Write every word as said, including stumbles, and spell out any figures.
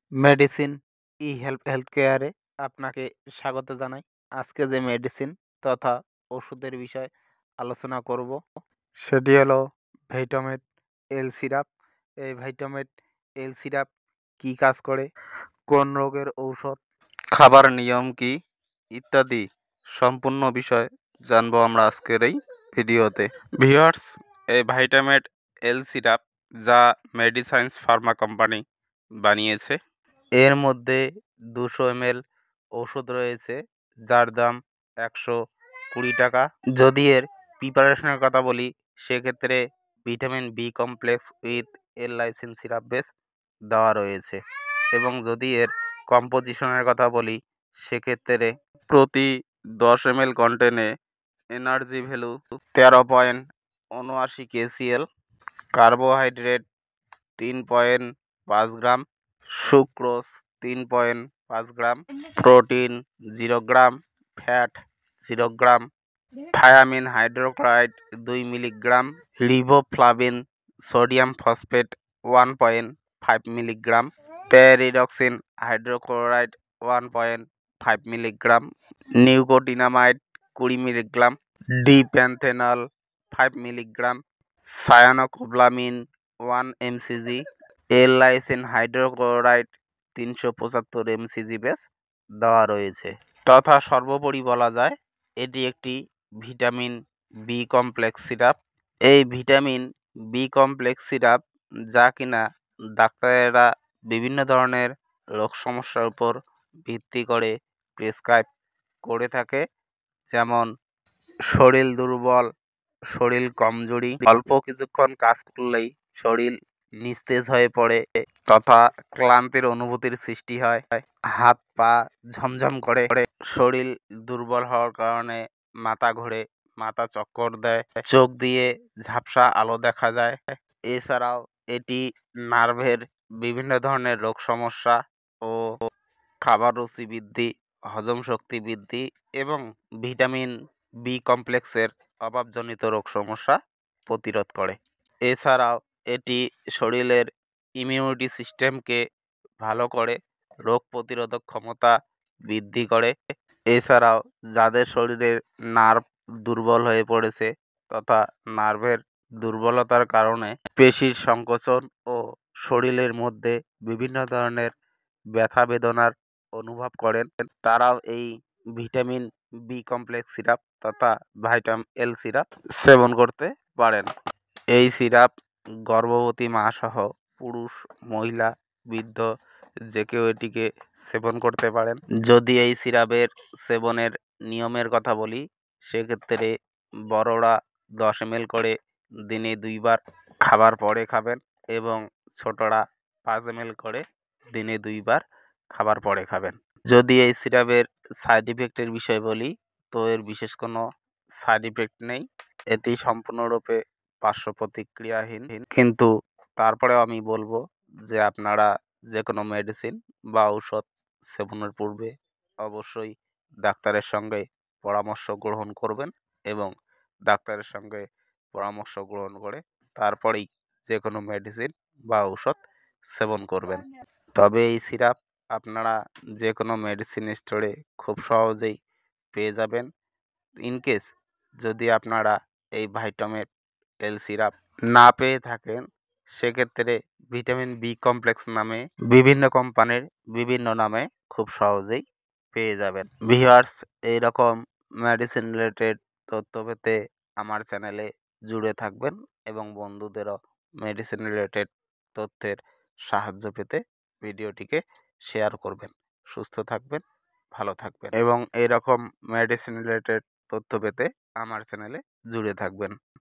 Medicine ই help health কেয়ারে আপনাকে স্বাগত জানাই। আজকে যে মেডিসিন তথা ওষুধের বিষয়ে আলোচনা করব সেটি হলো ভিটামেট এল সিরাপ। এই ভিটামেট এল সিরাপ কী কাজ করে, কোন রোগের ঔষধ, খাবার নিয়ম কি ইত্যাদি সম্পূর্ণ বিষয় জানবো আমরা আজকের এই ভিডিওতে। ভিউয়ার্স, এই ভিটামেট এল সিরাপ যা মেডিসাইন্স ফার্মা কোম্পানি বানিয়েছে, এর মধ্যে দুশো এমএল ওষুধ রয়েছে যার দাম একশো কুড়ি টাকা। যদি এর প্রিপারেশনের কথা বলি সেক্ষেত্রে vitamin B complex with L lysine syrup base দেওয়া রয়েছে, এবং যদি এর কম্পোজিশনের কথা বলি সেক্ষেত্রে প্রতি দশ এমএল কন্টেনে এনার্জি ভ্যালু তেরো পয়েন্ট উনআশি কেসিএল, কার্বোহাইড্রেট তিন পয়েন্ট পাঁচ গ্রাম, সুক্রোজ তিন পয়েন্ট পাঁচ gram, protein zero gram, fat zero gram, thiamine hydrochloride দুই milligram, riboflavin sodium phosphate one point five milligram, pyridoxine hydrochloride one point five milligram, nicotinamide কুড়ি milligram, dexpanthenol five milligram, cyanocobalamin one MCG, L lysine hydrochloride তিনশো পঁচাত্তর MCG base দেওয়া রয়েছে। তথা সর্বোপরি বলা যায় এটি একটি ভিটামিন বি কমপ্লেক্স সিরাপ। এই ভিটামিন বি কমপ্লেক্স সিরাপ যা কিনা ডাক্তারেরা বিভিন্ন ধরনের রোগ সমস্যার উপর ভিত্তি করে প্রেসক্রাইব করে থাকে, যেমন শরীর দুর্বল, শরীর কমজোরি, অল্প কিছুক্ষণ কাজ করলেই শরীর নিস্তেজ হয়ে পড়ে তথা ক্লান্তির অনুভূতির সৃষ্টি হয়, হাত পা ঝমঝম করে, শরীর দুর্বল হওয়ার কারণে মাথা ঘোরে, মাথা চক্কর দেয়, চোখ দিয়ে ঝাপসা আলো দেখা যায়। এছাড়াও এটি নার্ভের বিভিন্ন ধরনের রোগ সমস্যা ও খাবার রুচি বৃদ্ধি, হজম শক্তি বৃদ্ধি এবং ভিটামিন বি কমপ্লেক্সের অভাবজনিত রোগ সমস্যা প্রতিরোধ করে। এছাড়াও এটি শরীরের ইমিউনিটি সিস্টেমকে ভালো করে, রোগ প্রতিরোধক ক্ষমতা বৃদ্ধি করে। এছাড়াও যাদের শরীরের নার্ভ দুর্বল হয়ে পড়েছে তথা নার্ভের দুর্বলতার কারণে পেশির সংকোচন ও শরীরের মধ্যে বিভিন্ন ধরনের ব্যথা বেদনার অনুভব করেন, তারাও এই ভিটামিন বি কমপ্লেক্স সিরাপ তথা ভিটাম এল সিরাপ সেবন করতে পারেন। এই সিরাপ গর্ভবতী মা সহ পুরুষ, মহিলা, বৃদ্ধ যে কেউ এটিকে সেবন করতে পারেন। যদি এই সিরাপের সেবনের নিয়মের কথা বলি সেক্ষেত্রে বড়রা দশ এমএল করে দিনে দুইবার খাবার পরে খাবেন এবং ছোটরা পাঁচ এমএল করে দিনে দুইবার খাবার পরে খাবেন। যদি এই সিরাপের সাইড ইফেক্টের বিষয় বলি তো এর বিশেষ কোনো সাইড ইফেক্ট নেই, এটি সম্পূর্ণরূপে পার্শ্ব প্রতিক্রিয়াহীন। কিন্তু তারপরেও আমি বলবো যে আপনারা যে কোনো মেডিসিন বা ঔষধ সেবনের পূর্বে অবশ্যই ডাক্তারের সঙ্গে পরামর্শ গ্রহণ করবেন এবং ডাক্তারের সঙ্গে পরামর্শ গ্রহণ করে তারপরেই যে কোনো মেডিসিন বা ঔষধ সেবন করবেন। তবে এই সিরাপ আপনারা যে কোনো মেডিসিন স্টোরে খুব সহজেই পেয়ে যাবেন। ইনকেস যদি আপনারা এই ভিটামেট এল সিরাপ না পেয়ে থাকেন সেক্ষেত্রে ভিটামিন বি কমপ্লেক্স নামে বিভিন্ন কোম্পানির বিভিন্ন নামে খুব সহজেই পেয়ে যাবেন। ভিউয়ার্স, এইরকম মেডিসিন রিলেটেড তথ্য পেতে আমার চ্যানেলে জুড়ে থাকবেন এবং বন্ধুদেরও মেডিসিন রিলেটেড তথ্যের সাহায্য পেতে ভিডিওটিকে শেয়ার করবেন। সুস্থ থাকবেন, ভালো থাকবেন এবং এইরকম মেডিসিন রিলেটেড তথ্য পেতে আমার চ্যানেলে জুড়ে থাকবেন।